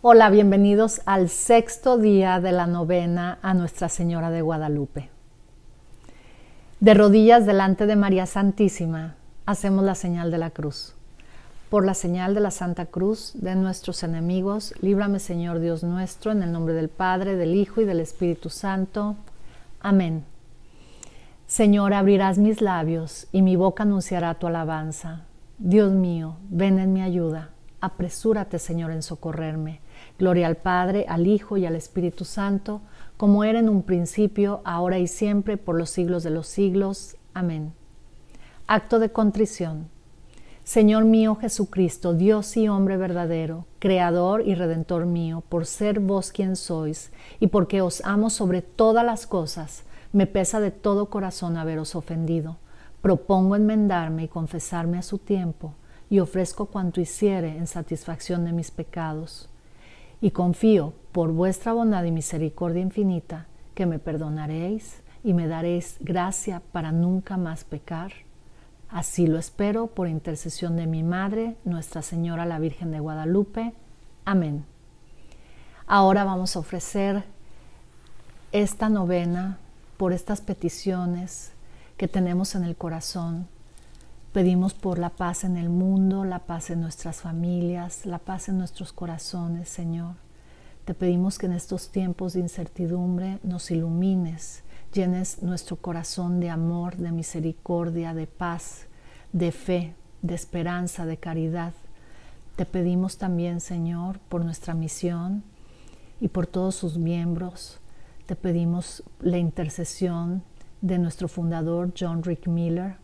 Hola, bienvenidos al sexto día de la novena a Nuestra Señora de Guadalupe. De rodillas delante de María Santísima, hacemos la señal de la cruz. Por la señal de la Santa Cruz de nuestros enemigos, líbrame, Señor Dios nuestro, en el nombre del Padre, del Hijo y del Espíritu Santo. Amén. Señor, abrirás mis labios y mi boca anunciará tu alabanza. Dios mío, ven en mi ayuda. Apresúrate, Señor, en socorrerme. Gloria al Padre, al Hijo y al Espíritu Santo, como era en un principio, ahora y siempre, por los siglos de los siglos. Amén. Acto de contrición. Señor mío Jesucristo, Dios y hombre verdadero, Creador y Redentor mío, por ser vos quien sois, y porque os amo sobre todas las cosas, me pesa de todo corazón haberos ofendido. Propongo enmendarme y confesarme a su tiempo, y ofrezco cuanto hiciere en satisfacción de mis pecados. Y confío, por vuestra bondad y misericordia infinita, que me perdonaréis y me daréis gracia para nunca más pecar. Así lo espero por intercesión de mi Madre, Nuestra Señora la Virgen de Guadalupe. Amén. Ahora vamos a ofrecer esta novena por estas peticiones que tenemos en el corazón. Pedimos por la paz en el mundo, la paz en nuestras familias, la paz en nuestros corazones, Señor. Te pedimos que en estos tiempos de incertidumbre nos ilumines, llenes nuestro corazón de amor, de misericordia, de paz, de fe, de esperanza, de caridad. Te pedimos también, Señor, por nuestra misión y por todos sus miembros. Te pedimos la intercesión de nuestro fundador, John Rick Miller.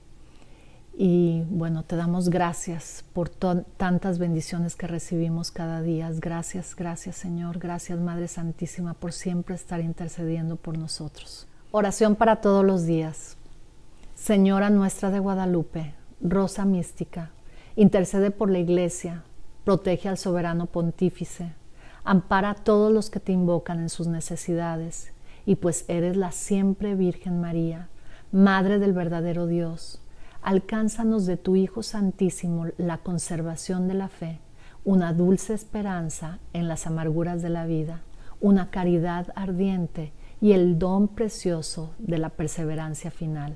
Y bueno, te damos gracias por tantas bendiciones que recibimos cada día. Gracias, gracias Señor, gracias Madre Santísima por siempre estar intercediendo por nosotros. Oración para todos los días. Señora nuestra de Guadalupe, Rosa mística, intercede por la Iglesia, protege al soberano pontífice, ampara a todos los que te invocan en sus necesidades, y pues eres la siempre Virgen María, Madre del verdadero Dios, alcánzanos de tu Hijo Santísimo la conservación de la fe, una dulce esperanza en las amarguras de la vida, una caridad ardiente y el don precioso de la perseverancia final.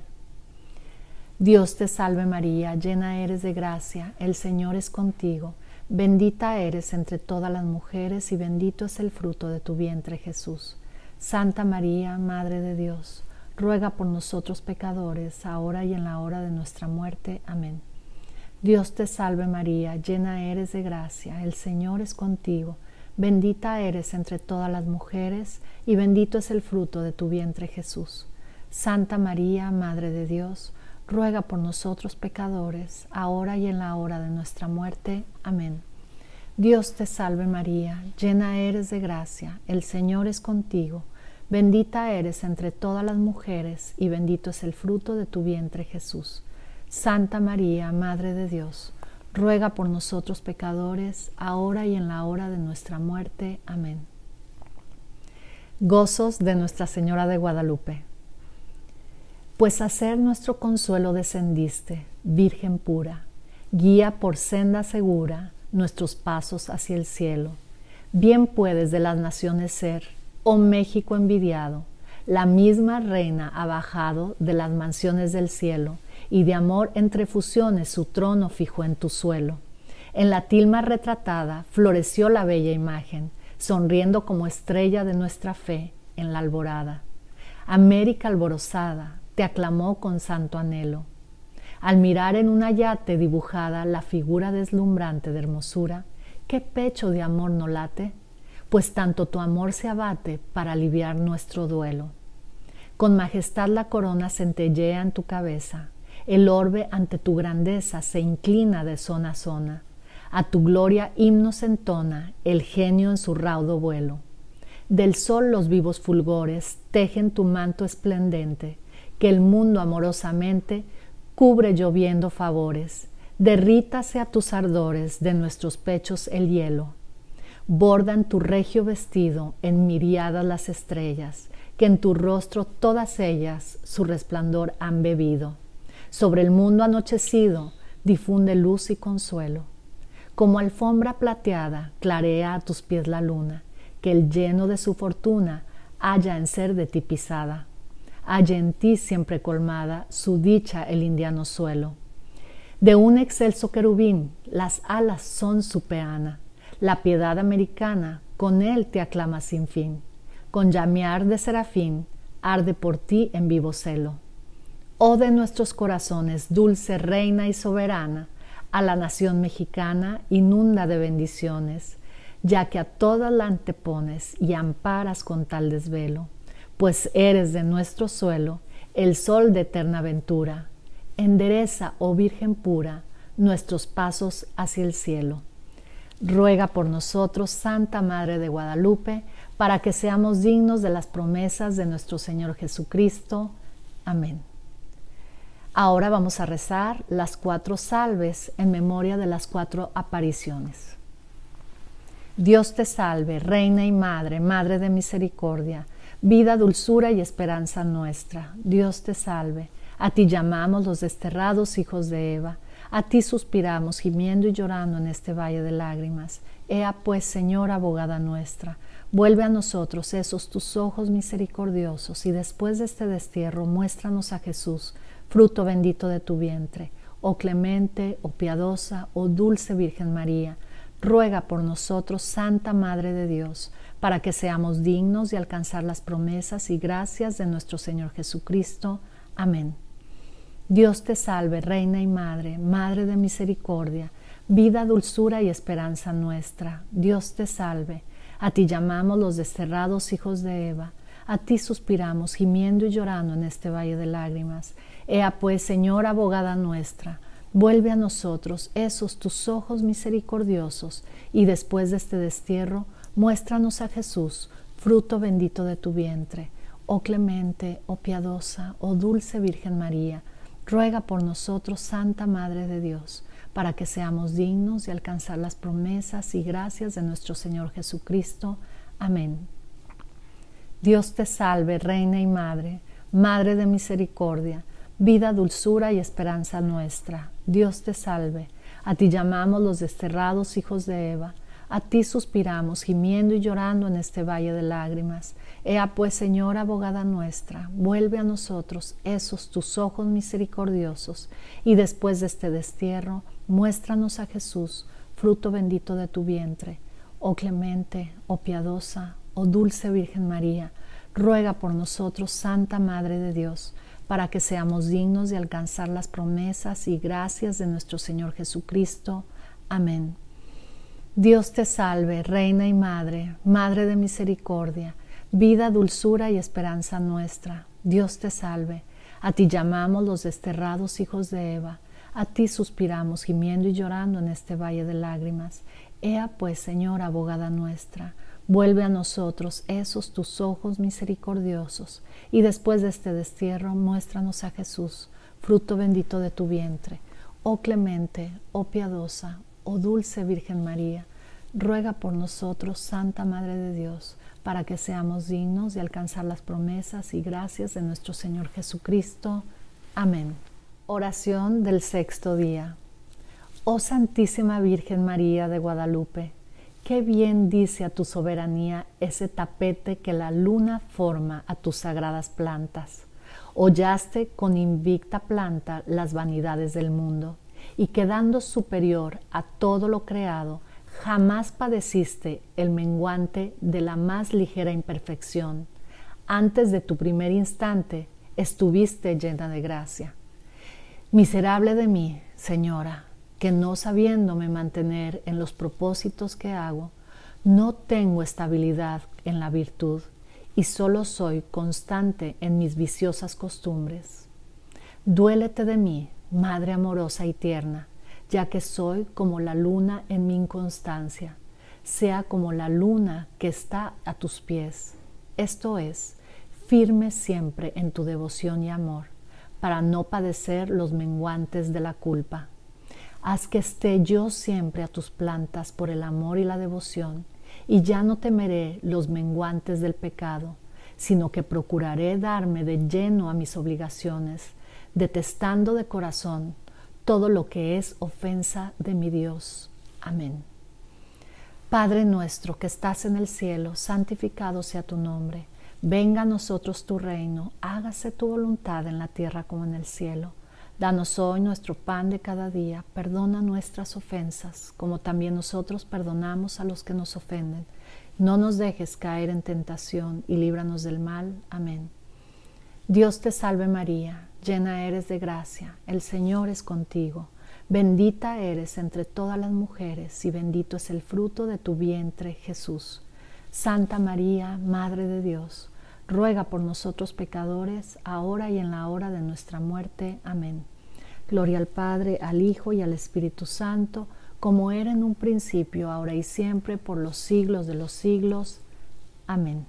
Dios te salve María, llena eres de gracia, el Señor es contigo, bendita eres entre todas las mujeres y bendito es el fruto de tu vientre Jesús. Santa María, Madre de Dios, ruega por nosotros pecadores, ahora y en la hora de nuestra muerte. Amén. Dios te salve María, llena eres de gracia, el Señor es contigo, bendita eres entre todas las mujeres, y bendito es el fruto de tu vientre Jesús. Santa María, Madre de Dios, ruega por nosotros pecadores, ahora y en la hora de nuestra muerte. Amén. Dios te salve María, llena eres de gracia, el Señor es contigo, bendita eres entre todas las mujeres, y bendito es el fruto de tu vientre Jesús. Santa María, Madre de Dios, ruega por nosotros pecadores, ahora y en la hora de nuestra muerte. Amén. Gozos de Nuestra Señora de Guadalupe. Pues a ser nuestro consuelo descendiste, Virgen pura, guía por senda segura nuestros pasos hacia el cielo. Bien puedes de las naciones ser, oh México envidiado, la misma reina ha bajado de las mansiones del cielo, y de amor entre fusiones su trono fijó en tu suelo. En la tilma retratada floreció la bella imagen, sonriendo como estrella de nuestra fe en la alborada. América alborozada te aclamó con santo anhelo. Al mirar en una yate dibujada la figura deslumbrante de hermosura, ¿qué pecho de amor no late? Pues tanto tu amor se abate para aliviar nuestro duelo. Con majestad la corona centellea en tu cabeza, el orbe ante tu grandeza se inclina de zona a zona, a tu gloria himnos entona el genio en su raudo vuelo. Del sol los vivos fulgores tejen tu manto esplendente, que el mundo amorosamente cubre lloviendo favores, derrítase a tus ardores de nuestros pechos el hielo. Bordan tu regio vestido en miriadas las estrellas, que en tu rostro todas ellas su resplandor han bebido. Sobre el mundo anochecido difunde luz y consuelo. Como alfombra plateada clarea a tus pies la luna, que el lleno de su fortuna halla en ser de ti pisada. Halla en ti siempre colmada su dicha el indiano suelo. De un excelso querubín las alas son su peana, la piedad americana con él te aclama sin fin. Con llamear de serafín arde por ti en vivo celo. Oh de nuestros corazones, dulce reina y soberana, a la nación mexicana inunda de bendiciones, ya que a todas la antepones y amparas con tal desvelo, pues eres de nuestro suelo el sol de eterna ventura. Endereza, oh Virgen pura, nuestros pasos hacia el cielo. Ruega por nosotros, Santa Madre de Guadalupe, para que seamos dignos de las promesas de nuestro Señor Jesucristo. Amén. Ahora vamos a rezar las 4 salves en memoria de las 4 apariciones. Dios te salve, Reina y Madre, Madre de misericordia, vida, dulzura y esperanza nuestra. Dios te salve. A ti llamamos los desterrados hijos de Eva. A ti suspiramos, gimiendo y llorando en este valle de lágrimas. Ea pues, Señora, abogada nuestra, vuelve a nosotros esos tus ojos misericordiosos, y después de este destierro muéstranos a Jesús, fruto bendito de tu vientre. Oh clemente, oh piadosa, oh dulce Virgen María, ruega por nosotros, Santa Madre de Dios, para que seamos dignos de alcanzar las promesas y gracias de nuestro Señor Jesucristo. Amén. Dios te salve, Reina y Madre, Madre de misericordia, vida, dulzura y esperanza nuestra. Dios te salve. A ti llamamos los desterrados hijos de Eva. A ti suspiramos, gimiendo y llorando en este valle de lágrimas. Ea pues, Señora, abogada nuestra, vuelve a nosotros esos tus ojos misericordiosos, y después de este destierro, muéstranos a Jesús, fruto bendito de tu vientre. Oh clemente, oh piadosa, oh dulce Virgen María, ruega por nosotros, Santa Madre de Dios, para que seamos dignos de alcanzar las promesas y gracias de nuestro Señor Jesucristo. Amén. Dios te salve, Reina y Madre, Madre de misericordia, vida, dulzura y esperanza nuestra. Dios te salve. A ti llamamos los desterrados hijos de Eva. A ti suspiramos, gimiendo y llorando en este valle de lágrimas. Ea pues, Señora, abogada nuestra, vuelve a nosotros esos tus ojos misericordiosos, y después de este destierro, muéstranos a Jesús, fruto bendito de tu vientre. Oh clemente, oh piadosa, oh dulce Virgen María, ruega por nosotros, Santa Madre de Dios, para que seamos dignos de alcanzar las promesas y gracias de nuestro Señor Jesucristo. Amén. Dios te salve, Reina y Madre, Madre de misericordia, vida, dulzura y esperanza nuestra. Dios te salve. A ti llamamos los desterrados hijos de Eva. A ti suspiramos, gimiendo y llorando en este valle de lágrimas. Ea pues, Señora, abogada nuestra, vuelve a nosotros esos tus ojos misericordiosos, y después de este destierro muéstranos a Jesús, fruto bendito de tu vientre. Oh clemente, oh piadosa, oh dulce Virgen María, ruega por nosotros, Santa Madre de Dios, para que seamos dignos de alcanzar las promesas y gracias de nuestro Señor Jesucristo. Amén. Oración del 6º día. Oh Santísima Virgen María de Guadalupe, qué bien dice a tu soberanía ese tapete que la luna forma a tus sagradas plantas. Hollaste con invicta planta las vanidades del mundo, y quedando superior a todo lo creado, jamás padeciste el menguante de la más ligera imperfección. Antes de tu primer instante estuviste llena de gracia. Miserable de mí, Señora, que no sabiéndome mantener en los propósitos que hago, no tengo estabilidad en la virtud y solo soy constante en mis viciosas costumbres. Duélete de mí, Madre amorosa y tierna, ya que soy como la luna en mi inconstancia, sea como la luna que está a tus pies, esto es, firme siempre en tu devoción y amor, para no padecer los menguantes de la culpa. Haz que esté yo siempre a tus plantas por el amor y la devoción, y ya no temeré los menguantes del pecado, sino que procuraré darme de lleno a mis obligaciones, detestando de corazón todo lo que es ofensa de mi Dios. Amén. Padre nuestro que estás en el cielo, santificado sea tu nombre. Venga a nosotros tu reino, hágase tu voluntad en la tierra como en el cielo. Danos hoy nuestro pan de cada día, perdona nuestras ofensas, como también nosotros perdonamos a los que nos ofenden. No nos dejes caer en tentación y líbranos del mal. Amén. Dios te salve María, llena eres de gracia, el Señor es contigo. Bendita eres entre todas las mujeres y bendito es el fruto de tu vientre, Jesús. Santa María, Madre de Dios, ruega por nosotros pecadores, ahora y en la hora de nuestra muerte. Amén. Gloria al Padre, al Hijo y al Espíritu Santo, como era en un principio, ahora y siempre, por los siglos de los siglos. Amén.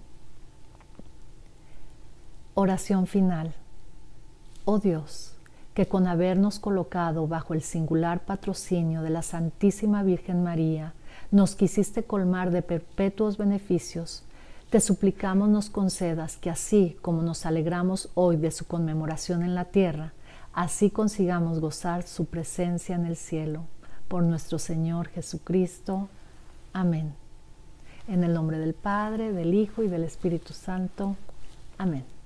Oración final. Oh Dios, que con habernos colocado bajo el singular patrocinio de la Santísima Virgen María, nos quisiste colmar de perpetuos beneficios, te suplicamos nos concedas que así como nos alegramos hoy de su conmemoración en la tierra, así consigamos gozar su presencia en el cielo. Por nuestro Señor Jesucristo. Amén. En el nombre del Padre, del Hijo y del Espíritu Santo. Amén.